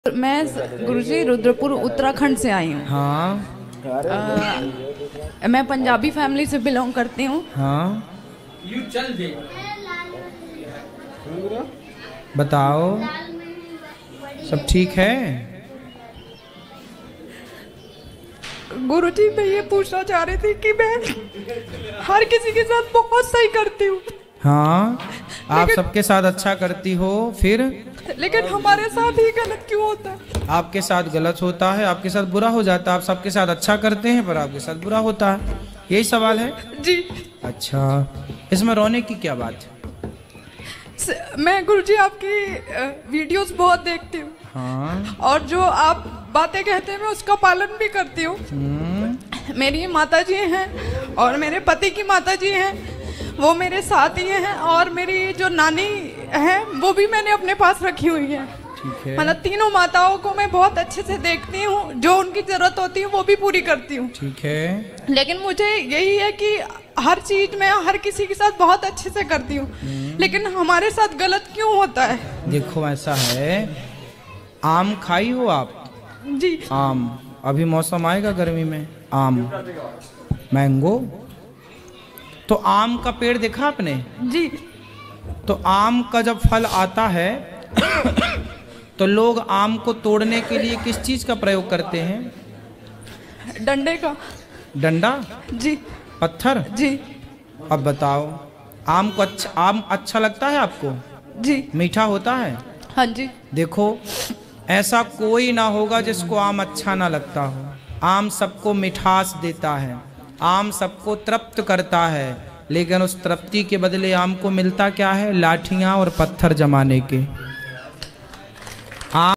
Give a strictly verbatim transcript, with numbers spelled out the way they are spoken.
मैं गुरुजी रुद्रपुर उत्तराखंड से आई हूँ। हाँ। आ, मैं पंजाबी फैमिली से बिलोंग करती हूँ। हाँ। बताओ, सब ठीक है? गुरुजी, मैं ये पूछना चाह रही थी कि मैं हर किसी के साथ बहुत सही करती हूँ। हाँ, आप सबके साथ अच्छा करती हो, फिर लेकिन हमारे साथ ही गलत क्यों होता है? आपके साथ गलत होता है, आपके साथ बुरा हो जाता है। आप सबके साथ अच्छा करते हैं पर आपके साथ बुरा होता है, यही सवाल है जी। अच्छा, इसमें रोने की क्या बात है? मैं गुरुजी आपकी वीडियोस बहुत देखती हूँ। हाँ। और जो आप बातें कहते हैं मैं उसका पालन भी करती हूँ। मेरी माता जी हैं और मेरे पति की माता जी हैं, वो मेरे साथ ही हैं, और मेरी जो नानी है वो भी मैंने अपने पास रखी हुई है। ठीक है। मतलब तीनों माताओं को मैं बहुत अच्छे से देखती हूँ, जो उनकी जरूरत होती है वो भी पूरी करती हूँ। ठीक है। लेकिन मुझे यही है कि हर चीज में हर किसी के साथ बहुत अच्छे से करती हूँ, लेकिन हमारे साथ गलत क्यों होता है? देखो, ऐसा है, आम खाई हो आप? जी। आम, अभी मौसम आएगा गर्मी में, आम, मैंगो, तो आम का पेड़ देखा आपने? जी। तो आम का जब फल आता है तो लोग आम को तोड़ने के लिए किस चीज का प्रयोग करते हैं? डंडे का। डंडा? जी। पत्थर? जी। अब बताओ, आम को अच्छा, आम अच्छा लगता है आपको? जी। मीठा होता है? हाँ जी। देखो, ऐसा कोई ना होगा जिसको आम अच्छा ना लगता हो। आम सबको मिठास देता है, आम सबको तृप्त करता है, लेकिन उस तृप्ति के बदले आम को मिलता क्या है? लाठियां और पत्थर जमाने के।